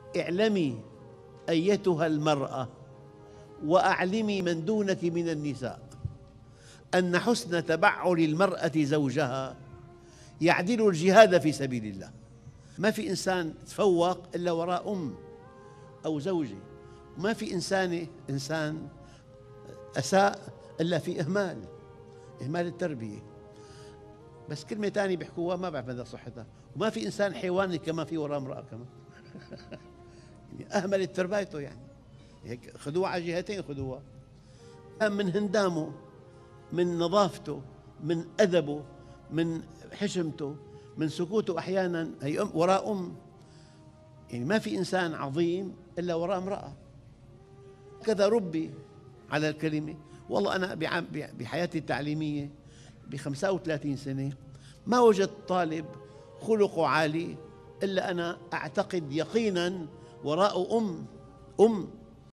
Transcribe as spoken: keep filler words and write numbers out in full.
اعلمي أيتها المرأة وأعلمي من دونك من النساء أن حسن تبعل المرأة زوجها يعدل الجهاد في سبيل الله. ما في إنسان تفوق إلا وراء أم أو زوجة، ما في إنسان إنسان أساء إلا في إهمال إهمال التربية. بس كلمة ثانية بيحكوها ما بعرف مدى صحتها. وما في إنسان حيواني كمان في وراء امرأة كمان يعني أهملت تربيته، يعني هيك خذوها على جهتين، خذوها من هندامه، من نظافته، من أدبه، من حشمته، من سكوته. أحياناً هي أم وراء أم، يعني ما في إنسان عظيم إلا وراء امرأة. كذا ربي على الكلمة. والله أنا بحياتي التعليمية بخمسة وثلاثين سنة ما وجدت طالب خلقه عالي إلا أنا أعتقد يقيناً وراء أم أم